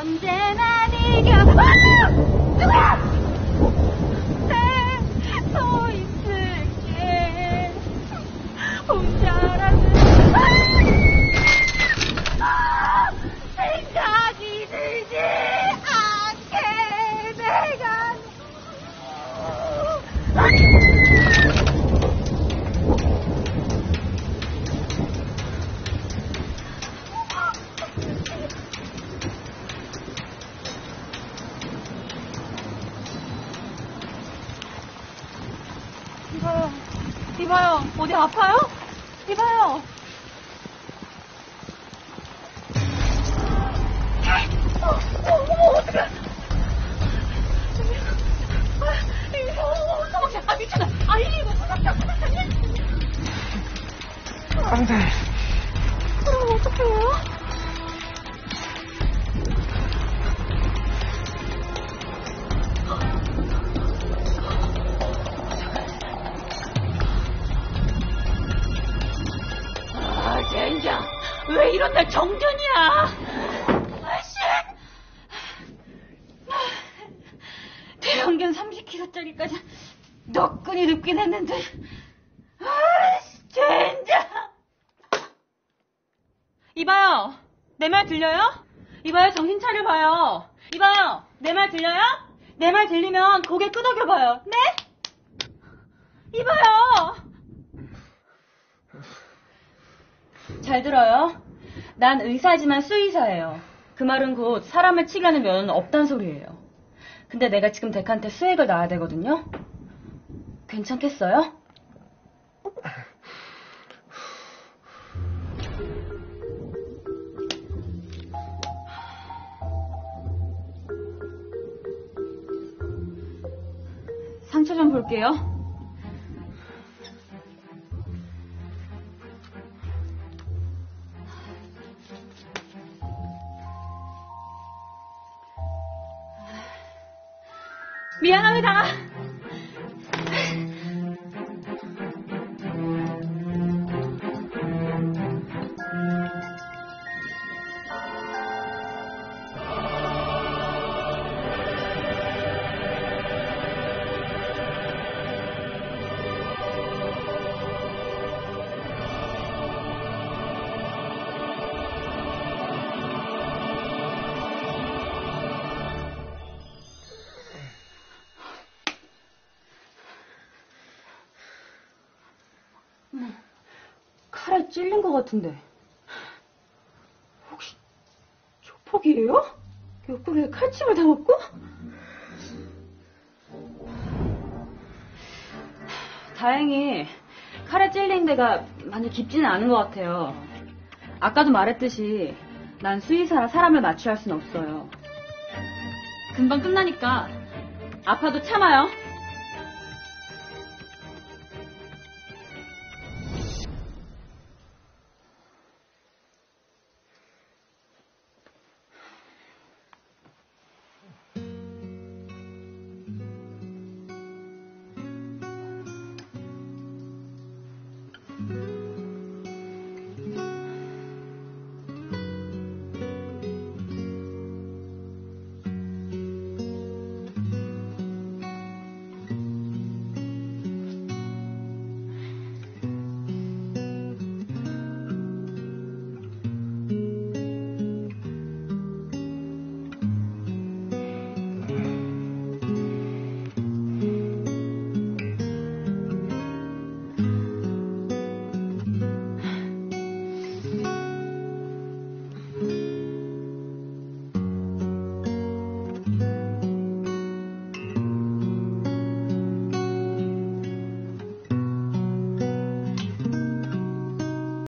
언제나 네가 누구야? 서 있을게 혼자라는 생각이 들지 않게 내가 이봐요. 어디 아파요? 이봐요. 어떡해. 아, 미쳤다. 이거 안 돼. 그럼 어떡해요? 젠장, 왜 이런 날 정전이야? 대형견 30kg짜리까지 너끈히 눕긴 했는데, 젠장! 이봐요, 내 말 들려요? 이봐요, 정신 차려봐요. 이봐요, 내 말 들려요? 내 말 들리면 고개 끄덕여봐요. 네? 이봐요! 잘 들어요. 난 의사지만 수의사예요. 그 말은 곧 사람을 치려는 면허는 없단 소리예요. 근데 내가 지금 덱한테 수액을 놔야 되거든요. 괜찮겠어요? 상처 좀 볼게요. 미안합니다. 칼에 찔린 것 같은데. 혹시 조폭이에요? 옆구리에 칼집을 담았고? 다행히 칼에 찔린 데가 많이 깊지는 않은 것 같아요. 아까도 말했듯이 난 수의사라 사람을 마취할 순 없어요. 금방 끝나니까 아파도 참아요.